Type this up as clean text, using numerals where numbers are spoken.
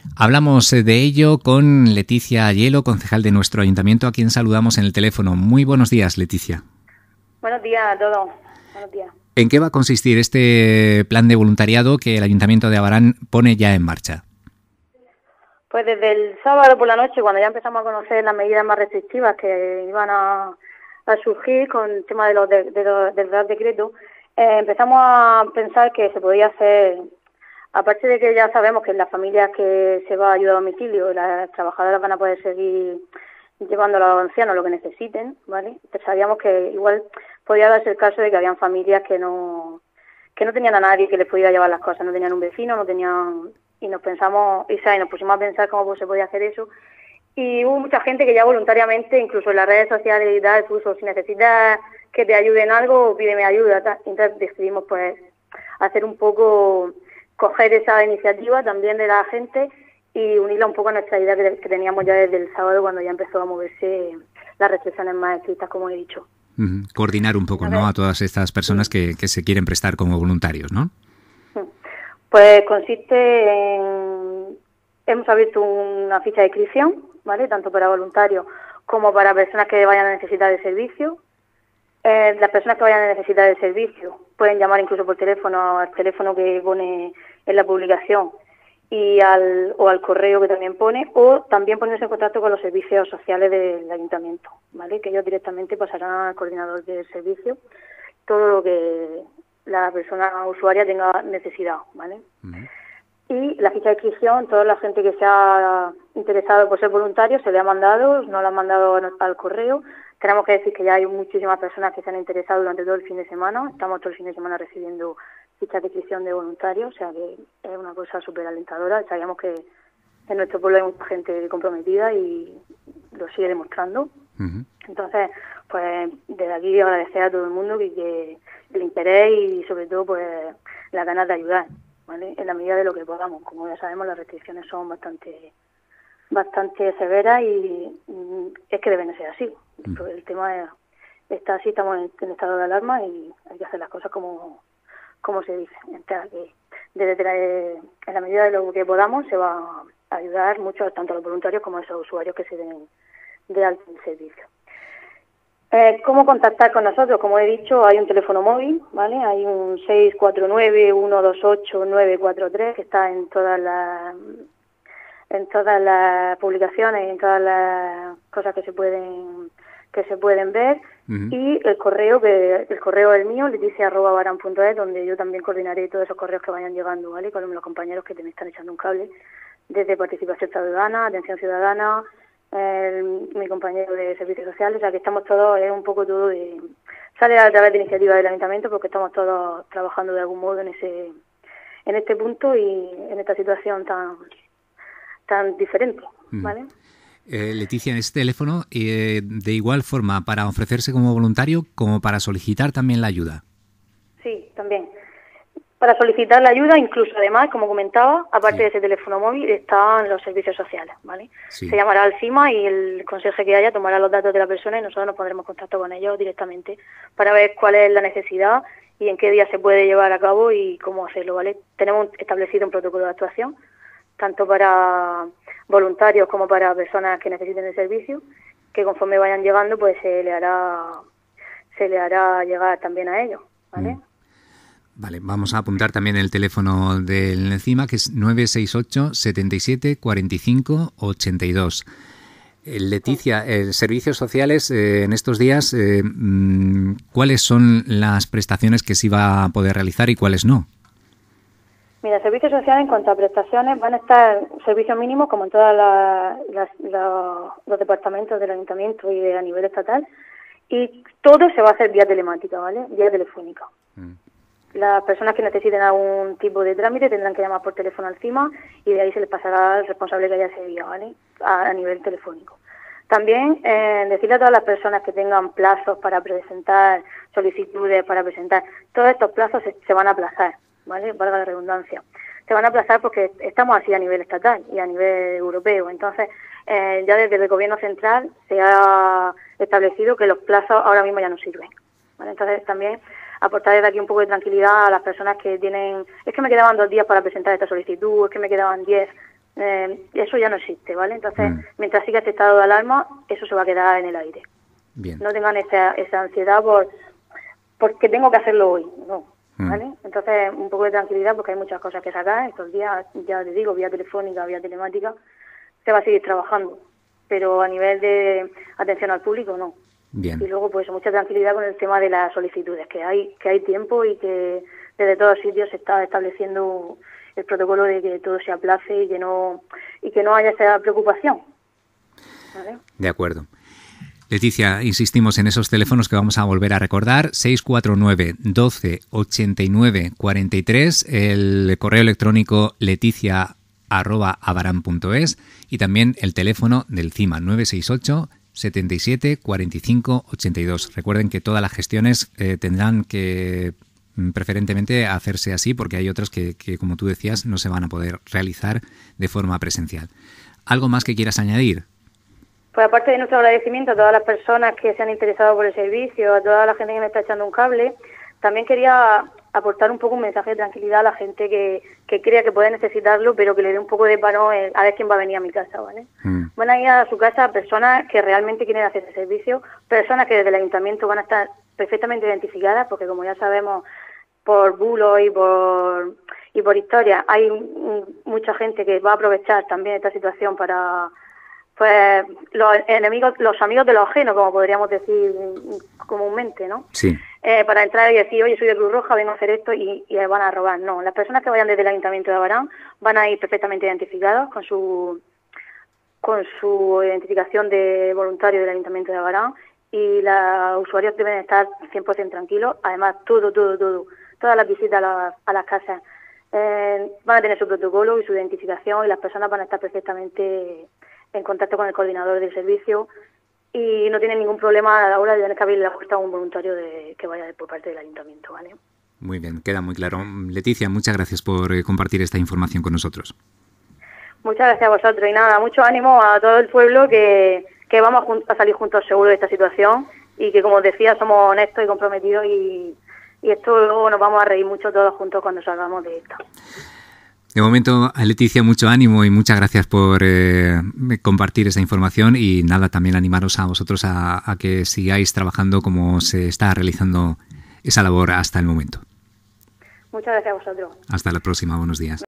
Hablamos de ello con Leticia Ayelo, concejal de nuestro ayuntamiento, a quien saludamos en el teléfono. Muy buenos días, Leticia. Buenos días a todos. Buenos días. ¿En qué va a consistir este plan de voluntariado que el Ayuntamiento de Abarán pone ya en marcha? Pues desde el sábado por la noche, cuando ya empezamos a conocer las medidas más restrictivas que iban a surgir con el tema del Real Decreto, empezamos a pensar que se podía hacer, aparte de que ya sabemos que en las familias que se va a ayuda a domicilio, las trabajadoras van a poder seguir llevando a los ancianos lo que necesiten, ¿vale? Pues sabíamos que igual podía darse el caso de que habían familias que no tenían a nadie que les pudiera llevar las cosas, no tenían un vecino, no tenían... Y nos pusimos a pensar cómo se podía hacer eso. Y hubo mucha gente que ya voluntariamente, incluso en las redes sociales y tal, puso, si necesitas que te ayude en algo, pídeme ayuda, tal. Entonces decidimos pues hacer un poco, coger esa iniciativa también de la gente y unirla un poco a nuestra idea que teníamos ya desde el sábado, cuando ya empezó a moverse las restricciones más estrictas, como he dicho. Coordinar un poco, ¿no?, a todas estas personas que se quieren prestar como voluntarios, ¿no? Pues consiste en... Hemos abierto una ficha de inscripción, ¿vale?, tanto para voluntarios como para personas que vayan a necesitar el servicio. Las personas que vayan a necesitar el servicio pueden llamar incluso por teléfono al teléfono que pone en la publicación o al correo que también pone, o también ponerse en contacto con los servicios sociales del ayuntamiento, ¿vale?, que ellos directamente pasarán al coordinador del servicio todo lo que la persona usuaria tenga necesidad, ¿vale? Y la ficha de inscripción, toda la gente que se ha interesado por ser voluntario se le ha mandado, nos la han mandado al correo. Tenemos que decir que ya hay muchísimas personas que se han interesado durante todo el fin de semana. Estamos todo el fin de semana recibiendo fichas de inscripción de voluntarios, o sea que es una cosa súper alentadora. Sabíamos que en nuestro pueblo hay mucha gente comprometida y lo sigue demostrando. Entonces, pues desde aquí agradecer a todo el mundo que el interés y sobre todo pues las ganas de ayudar, ¿vale?, en la medida de lo que podamos. Como ya sabemos, las restricciones son bastante severas y es que deben ser así. El tema está así, estamos en estado de alarma y hay que hacer las cosas como se dice. Entonces, en la medida de lo que podamos se va a ayudar mucho tanto a los voluntarios como a esos usuarios que se den de alta en el servicio. ¿Cómo contactar con nosotros? Como he dicho, hay un teléfono móvil, ¿vale? Hay un 649-128-943 que está en todas las publicaciones, en todas las cosas que se pueden ver. Y el correo es el mío, leticia@abarán.es, donde yo también coordinaré todos esos correos que vayan llegando, ¿vale?, con los compañeros que me están echando un cable, desde participación ciudadana, atención ciudadana, mi compañero de servicios sociales, o sea que estamos todos, es un poco todo sale a través de iniciativa del ayuntamiento porque estamos todos trabajando de algún modo en este punto y en esta situación tan diferente, ¿vale? Leticia, en este teléfono, de igual forma, para ofrecerse como voluntario como para solicitar también la ayuda. Sí, también. Para solicitar la ayuda, incluso además, como comentaba, aparte de ese teléfono móvil, están los servicios sociales, ¿vale? Sí. Se llamará al CIMA y el consejo que haya tomará los datos de la persona y nosotros nos pondremos en contacto con ellos directamente para ver cuál es la necesidad y en qué día se puede llevar a cabo y cómo hacerlo, ¿vale? Tenemos establecido un protocolo de actuación, tanto para voluntarios como para personas que necesiten el servicio, que conforme vayan llegando, pues se le hará llegar también a ellos, ¿vale? Vale, vamos a apuntar también el teléfono del CIMA, que es 968 77 45 82. Leticia, servicios sociales, en estos días, ¿cuáles son las prestaciones que se va a poder realizar y cuáles no? Mira, servicios sociales en cuanto a prestaciones van a estar servicios mínimos como en todos los departamentos del ayuntamiento y a nivel estatal, y todo se va a hacer vía telemática, ¿vale? Vía telefónica. Las personas que necesiten algún tipo de trámite tendrán que llamar por teléfono al CIMA y de ahí se les pasará al responsable que haya ese día, ¿vale?, a nivel telefónico. También decirle a todas las personas que tengan plazos para presentar solicitudes, para presentar, todos estos plazos se van a aplazar, ¿vale?, valga la redundancia. Se van a aplazar porque estamos así a nivel estatal y a nivel europeo. Entonces, ya desde el gobierno central se ha establecido que los plazos ahora mismo ya no sirven, ¿vale? Entonces, también aportar desde aquí un poco de tranquilidad a las personas que tienen, es que me quedaban 2 días para presentar esta solicitud, es que me quedaban 10, eso ya no existe, ¿vale? Entonces, mientras siga este estado de alarma, eso se va a quedar en el aire. Bien. No tengan esa ansiedad porque tengo que hacerlo hoy, no, ¿vale? Entonces, un poco de tranquilidad porque hay muchas cosas que sacar. Estos días, ya les digo, vía telefónica, vía telemática, se va a seguir trabajando, pero a nivel de atención al público, no. Bien. Y luego, pues, mucha tranquilidad con el tema de las solicitudes, que hay tiempo y que desde todos sitios se está estableciendo el protocolo de que todo se aplace y que no haya esa preocupación, ¿vale? De acuerdo. Leticia, insistimos en esos teléfonos que vamos a volver a recordar: 649 12 89 43, el correo electrónico leticia@avaran.es y también el teléfono del CIMA 968 77 45 82. Recuerden que todas las gestiones tendrán que preferentemente hacerse así, porque hay otras que, como tú decías, no se van a poder realizar de forma presencial. ¿Algo más que quieras añadir? Pues aparte de nuestro agradecimiento a todas las personas que se han interesado por el servicio, a toda la gente que me está echando un cable, también quería aportar un poco un mensaje de tranquilidad a la gente que crea que puede necesitarlo, pero que le dé un poco de paro a ver quién va a venir a mi casa, ¿vale? Van a ir a su casa personas que realmente quieren hacer el servicio, personas que desde el ayuntamiento van a estar perfectamente identificadas, porque como ya sabemos, por bulos y por historias, hay mucha gente que va a aprovechar también esta situación para, pues, los amigos de los ajenos, como podríamos decir comúnmente, ¿no? Sí. Para entrar y decir, oye, soy de Cruz Roja, vengo a hacer esto y van a robar. No, las personas que vayan desde el Ayuntamiento de Abarán van a ir perfectamente identificados con su identificación de voluntario del Ayuntamiento de Abarán, y los usuarios deben estar 100% tranquilos. Además, todas las visitas a las casas van a tener su protocolo y su identificación, y las personas van a estar perfectamente en contacto con el coordinador del servicio y no tienen ningún problema a la hora de tener que abrir la puerta a un voluntario que vaya por parte del ayuntamiento, ¿vale? Muy bien, queda muy claro. Leticia, muchas gracias por compartir esta información con nosotros. Muchas gracias a vosotros y nada, mucho ánimo a todo el pueblo que vamos a salir juntos seguros de esta situación y que, como os decía, somos honestos y comprometidos y esto luego nos vamos a reír mucho todos juntos cuando salgamos de esto. De momento, Leticia, mucho ánimo y muchas gracias por compartir esta información, y nada, también animaros a vosotros a que sigáis trabajando como se está realizando esa labor hasta el momento. Muchas gracias a vosotros. Hasta la próxima, buenos días.